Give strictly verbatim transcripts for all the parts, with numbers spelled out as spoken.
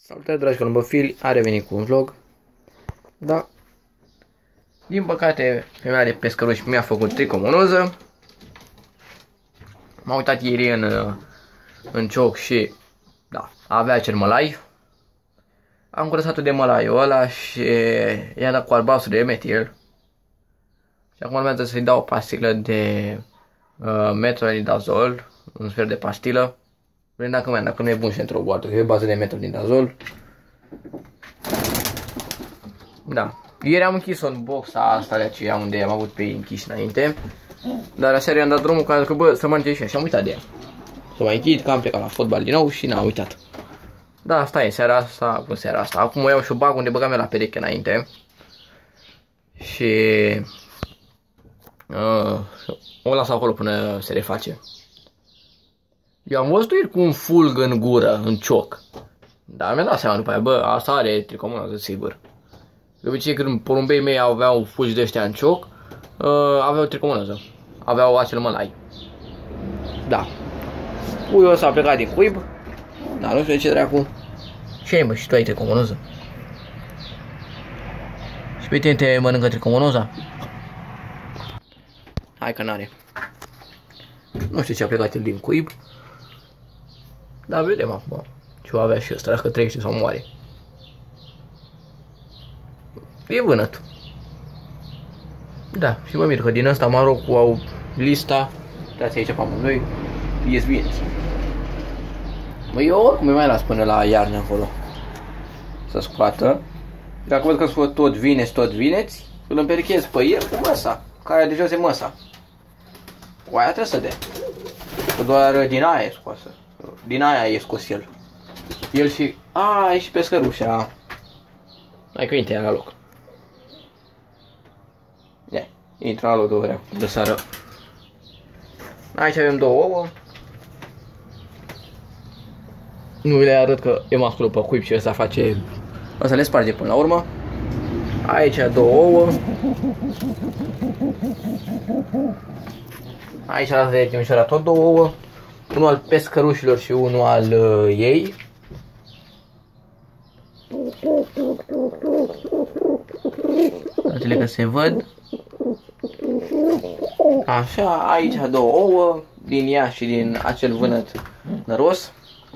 Salutare dragi columbofili, a revenit cu un vlog. Da. Din păcate, femeia de pescăruș mi-a făcut tricomonoză. M-a uitat ieri în, în cioc și da, avea acel mălai. Am curățat-o de mălaiul ăla și i-a dat cu albastru de metil. Și acum urmează să-i dau o pastilă de uh, metronidazol, un sfert de pastilă. Vedem dacă mai dacă nu e bun și într-o boartă, că e bază de metronidazol. Da. Ieri am închis-o în boxa asta de aceea unde am avut pe ei închiși înainte. Dar aseară i-am dat drumul ca că bă, să mănânce și așa, am uitat de ea. Să mai închid, că am plecat la fotbal din nou și n-am uitat. Da, asta e, seara asta, cu seara asta. Acum o iau și o bag unde băgam eu la pereche înainte. Și uh, o las acolo până se reface. Eu am văzut ieri cu un fulg în gură, în cioc. Dar mi-am dat seama după aia, bă, asta are tricomonoză, sigur. De obicei când porumbeii mei aveau fulgi de ăștia în cioc, uh, aveau tricomonoză. Aveau acel mălai. Da. Puiul ăsta a plecat din cuib. Dar nu știu de ce dracu. Ce ai, mă, și tu ai tricomonoză? Și pe tine te mănâncă tricomonoza? Hai că n-are. Nu știu ce a plecat el din cuib. Dar vedem acum ce va avea și ăsta, dacă trăiește sau moare. E vânăt. Da, și mă mir că din ăsta Marocul au lista. Dați aici pe amândoi. Ies bine. Mă, eu oricum îi mai las până la iarnă acolo să scoată. Dacă văd că sunt tot vineți, tot vineți, îl împerichez pe el cu măsa, care de jos e măsa. Cu aia trebuie să dea. Că doar din aia e scoasă. Din aia e scos el. El și... A, e și pescărușa. Hai că intră la loc. Ia, intră la loc de ori de sară. Aici avem două ouă. Nu le arăt că e masculul pe cuib și ăsta face... Ăsta le sparge până la urmă. Aici două ouă. Aici la de Timișoara tot două ouă. Unul al pescărușilor și unul al uh, ei. Uite că se văd. Așa, aici două ouă. Din ea și din acel vânăt năros.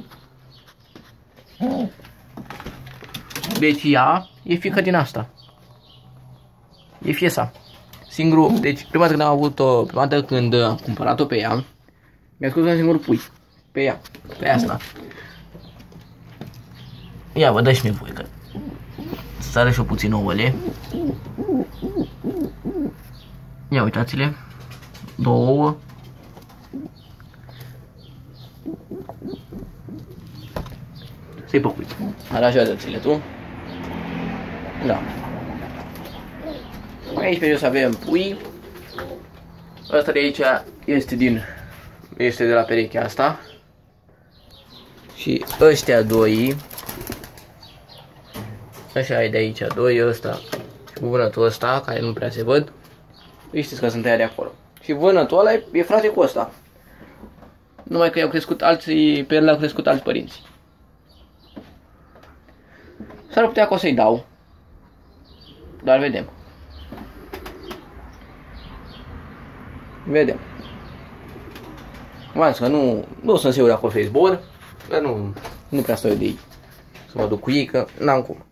Deci ea e fiică din asta. E fiesa. Singurul, deci prima dată când am avut-o, prima dată când am cumpărat-o pe ea, mi-a scos un singur pui. Pe ea, pe asta. Ia, vă dă și mie voi că sară și-o puțin ouăle. Ia uitați-le. Două ouă. Să-i pe cuib. Aranjează-ți-le tu. Da. Aici pe jos avem pui. Asta de aici este din este de la perechea asta. Și ăștia doi. Așa e de aici doi, ăsta și cu vânătul ăsta, care nu prea se văd. Știți că sunt aia de acolo. Și vânătul ăla e, e frate cu ăsta. Numai că i-au crescut alții, pe el le-au crescut alți părinți. S-ar putea că o să-i dau. Dar vedem. Vedem. V-am zis că nu, nu sunt sigur dacă o să-i zbor. Dar nu, nu prea stau eu de ei. Să mă duc cu ei, că n-am cum.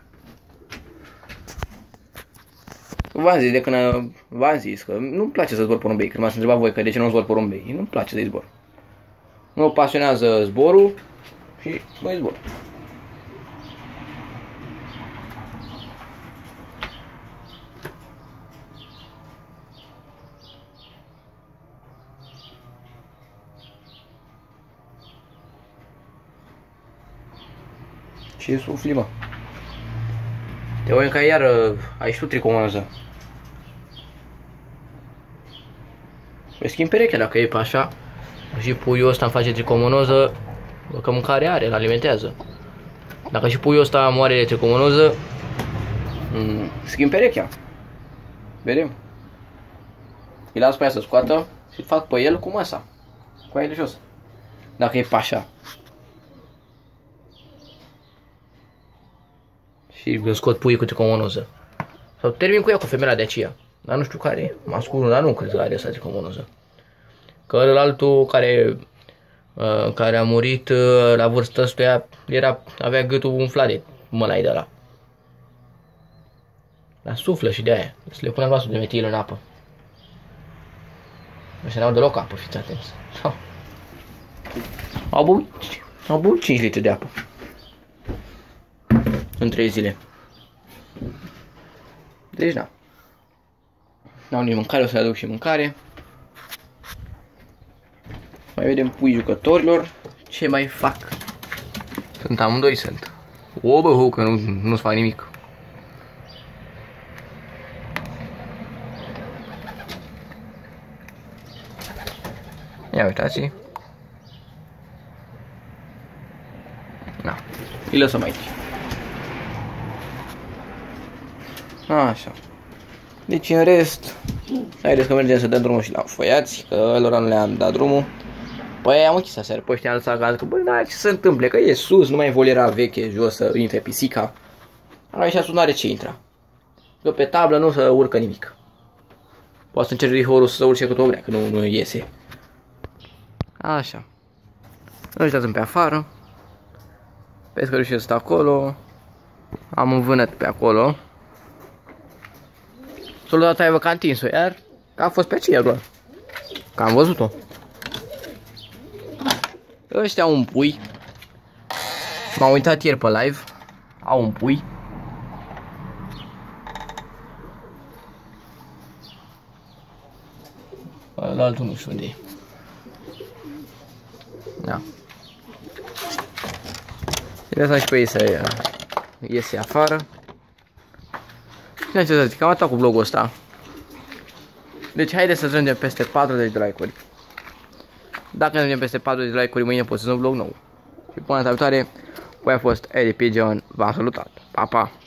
V-am zis de când v-am zis că nu-mi place să zbor porumbei. Când m-ați întrebat voi că de ce nu zbor porumbei, nu-mi place să-i zbor. Mă pasionează zborul și mă zbor. Ce sufli, mă? Te voi ca iar ai și tu tricomonoză. Îi schimb perechea dacă e pe așa. Și puiul ăsta îmi face tricomonoză, că mâncare are, îl alimentează. Dacă și puiul ăsta moare de tricomonoză, schimb perechea. Vedem. Îi las pe aia să scoată și fac pe el cu masa. Cu aia de jos. Dacă e pe așa. Și îmi scot puii cu tricomonoză. Sau termin cu ea, cu femeia de aceea. Dar nu știu care e. Masculul, dar nu cred că are asta tricomonoză. Că altul care, uh, care a murit uh, la vârstă ăstuia, era, avea gâtul umflat de mălai de ăla. La suflă și de aia. Să le punem vasul de metil în apă. Ăștia n-au deloc apă, fiți atenți. Au băut, au băut cinci litri de apă. În trei zile. Deci da. N-au nici mâncare, o să le aduc și mâncare. Mai vedem pui jucătorilor. Ce mai fac? Sunt amândoi, sunt. O, bă, că nu, nu-ți fac nimic. Ia uitați. Da. Îi lăsăm aici. Așa. Deci în rest, haideți că mergem să dăm drumul și la foiați, că lor nu le-am dat drumul. Păi am închis aseară, pe ăștia am lăsat gaz, că băi, da, ce se întâmple, că e sus, nu mai e voliera veche jos să intre pisica. Aici sus n-are ce intra. Că pe tablă nu se urcă nimic. Poate să încerc rihorul să se urce cât o vrea, că nu, nu iese. Așa. Ăștia sunt pe afară. Pescărușii sunt acolo. Am un vânăt pe acolo. Soldata aia vă că a întins-o, iar a fost pe aceea doar. Că am văzut-o. Ăștia au un pui. M-am uitat ieri pe live. Au un pui. La altul nu știu unde e. Da. Trebuie să și pe ei să iese afară. Și ce să zic, cam atât cu vlogul ăsta. Deci haideți să strângem peste patruzeci de like-uri. Dacă strângem peste patruzeci de like-uri, mâine postez un vlog nou. Și până data viitoare, voi a fost Eddie Pigeon, v-am salutat. Pa, pa!